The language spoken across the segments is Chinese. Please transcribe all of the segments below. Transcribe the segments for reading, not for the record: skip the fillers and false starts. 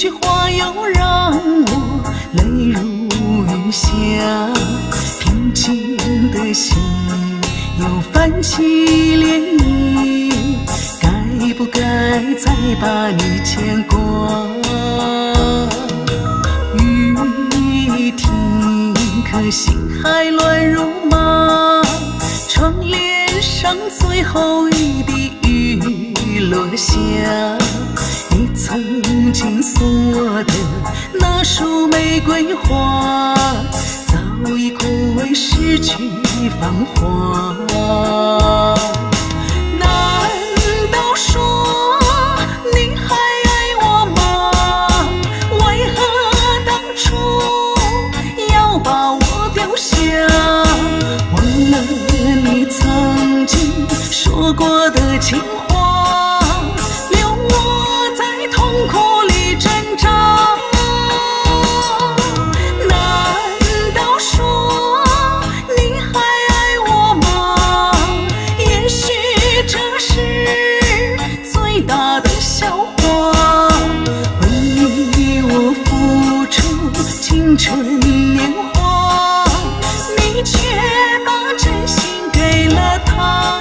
句话又让我泪如雨下，平静的心又泛起涟漪，该不该再把你牵挂？雨停，可心还乱如麻，窗帘上最后一滴雨落下，你曾经送我的那束玫瑰花，早已枯萎失去芳华。难道说你还爱我吗？为何当初要把我丢下？忘了你曾经说过的情话，留我在痛苦里挣扎。难道说你还爱我吗？也许这是最大的笑话。为你我付出青春年华，你却把真心给了他。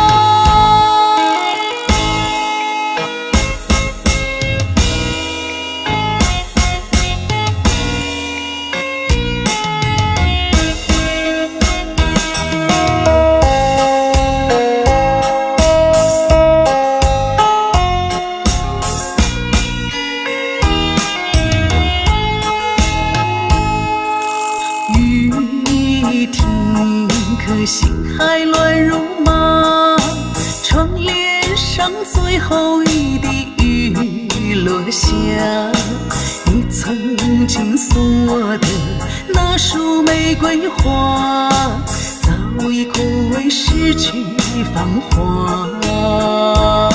雨停，可心还乱如麻，窗帘上最后一滴雨落下，你曾经送我的那束玫瑰花，早已枯萎失去芳华。